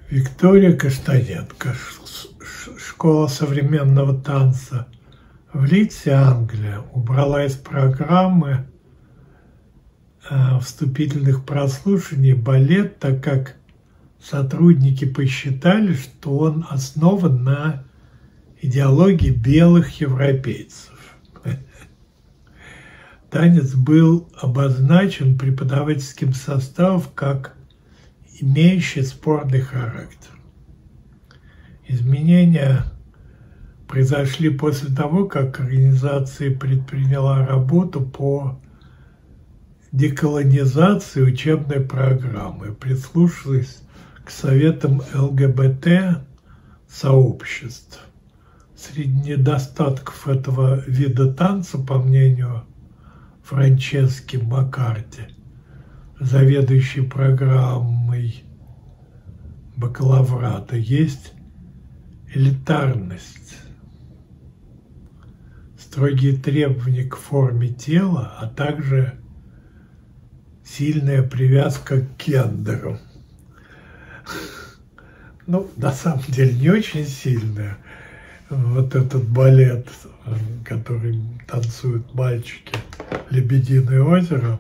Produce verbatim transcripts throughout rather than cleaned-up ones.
Виктория Каштаненко, школа современного танца в Лидсе, Англия, убрала из программы э, вступительных прослушаний балет, так как сотрудники посчитали, что он основан на идеологии белых европейцев. Танец был обозначен преподавательским составом как имеющий спорный характер. Изменения произошли после того, как организация предприняла работу по деколонизации учебной программы, прислушалась к советам ЛГБТ-сообществ. Среди недостатков этого вида танца, по мнению Франчески Маккарти, заведующей программой бакалаврата, есть элитарность, строгие требования к форме тела, а также сильная привязка к гендеру. Ну, на самом деле, не очень сильная. Вот этот балет, который танцуют мальчики, «Лебединое озеро»,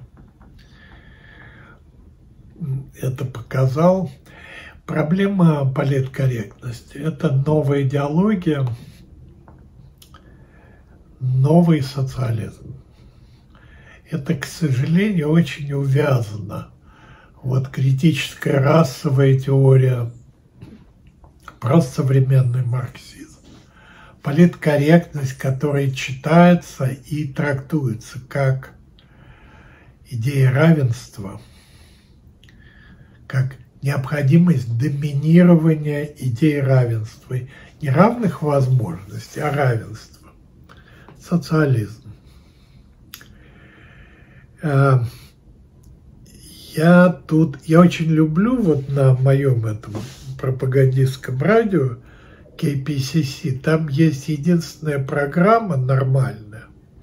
это показал. Проблема политкорректности – это новая идеология, новый социализм. Это, к сожалению, очень увязано. Вот критическая расовая теория, просто современный марксизм. Политкорректность, которая читается и трактуется как идея равенства, как необходимость доминирования идеи равенства. Не равных возможностей, а равенства. Социализм. Я тут, я очень люблю вот на моем этом пропагандистском радио кей пи си си, там есть единственная программа нормальная.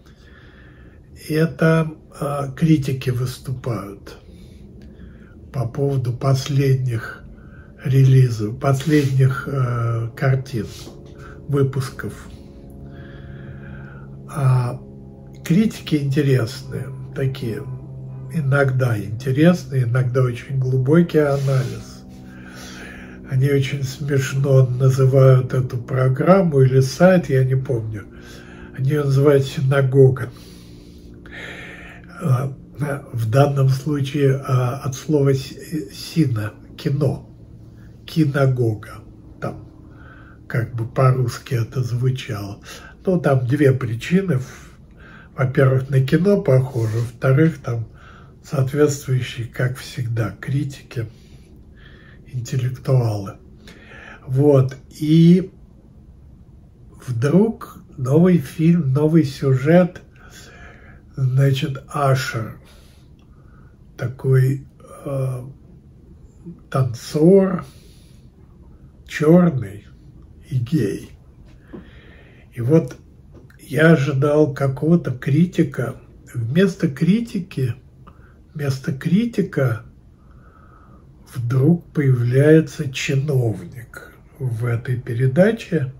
Это а, критики выступают по поводу последних релизов, последних э, картин, выпусков. А критики интересные, такие, иногда интересные, иногда очень глубокий анализ. Они очень смешно называют эту программу или сайт, я не помню. Они ее называют «Синагога». В данном случае от слова «сина» – кино, киногога, там как бы по-русски это звучало. Ну, там две причины. Во-первых, на кино похоже, во-вторых, там соответствующие, как всегда, критики, интеллектуалы. Вот, и вдруг новый фильм, новый сюжет, значит, Ашер, такой э, танцор, черный и гей. И вот я ожидал какого-то критика. Вместо критики, вместо критика вдруг появляется чиновник в этой передаче.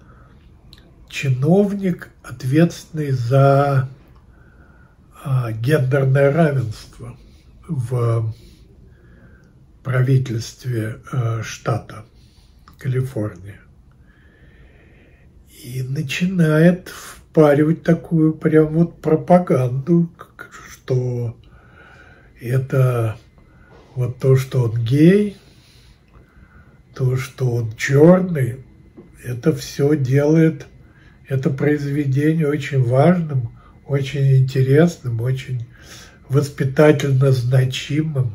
Чиновник, ответственный за а, гендерное равенство в правительстве а, штата Калифорния. И начинает впаривать такую прям вот пропаганду, что это вот то, что он гей, то, что он черный, это все делает это произведение очень важным, очень интересным, очень воспитательно значимым.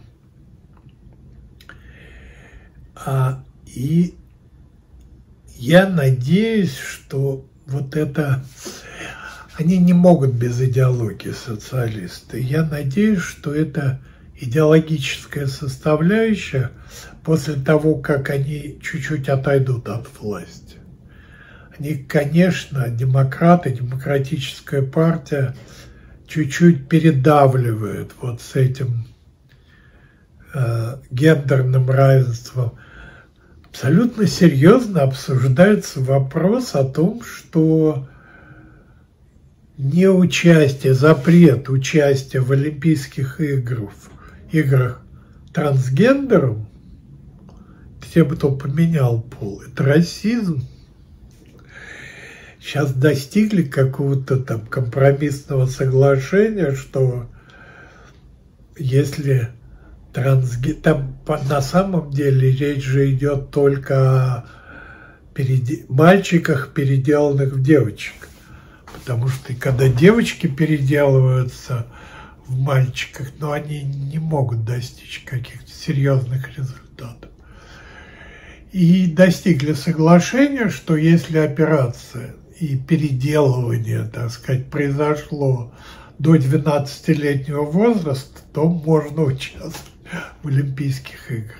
А, и я надеюсь, что вот это... Они не могут без идеологии, социалисты. Я надеюсь, что это идеологическая составляющая после того, как они чуть-чуть отойдут от власти. Они, конечно, демократы, демократическая партия чуть-чуть передавливает вот с этим э, гендерным равенством. абсолютно серьезно обсуждается вопрос о том, что неучастие, запрет участия в Олимпийских играх, играх трансгендерам, тем, кто поменял пол, это расизм. Сейчас достигли какого-то там компромиссного соглашения, что если трансген... там на самом деле речь же идет только о перед... мальчиках, переделанных в девочек. Потому что когда девочки переделываются в мальчиках, но они не могут достичь каких-то серьезных результатов. И достигли соглашения, что если операция и переделывание, так сказать, произошло до двенадцатилетнего возраста, то можно участвовать в Олимпийских играх.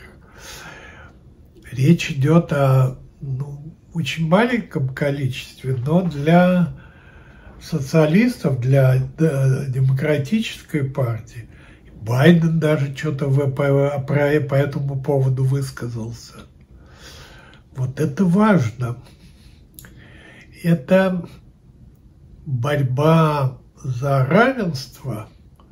Речь идет о ну, очень маленьком количестве, но для социалистов, для демократической партии, Байден даже что-то по, по этому поводу высказался. Вот это важно. Это борьба за равенство,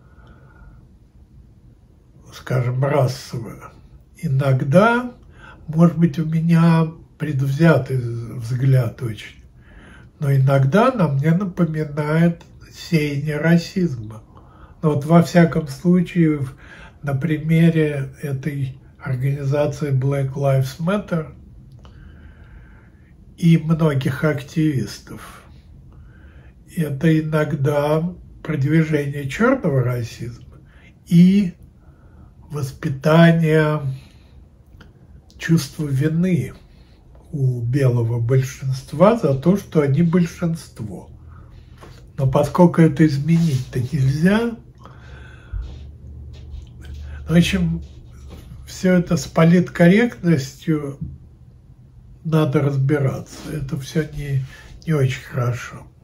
скажем, расовое. Иногда, может быть, у меня предвзятый взгляд очень, но иногда она мне напоминает сеяние расизма. Но вот во всяком случае, на примере этой организации Black Lives Matter и многих активистов, это иногда продвижение черного расизма и воспитание чувства вины у белого большинства за то, что они большинство. Но поскольку это изменить-то нельзя, в общем, все это с политкорректностью надо разбираться. Это все не, не очень хорошо.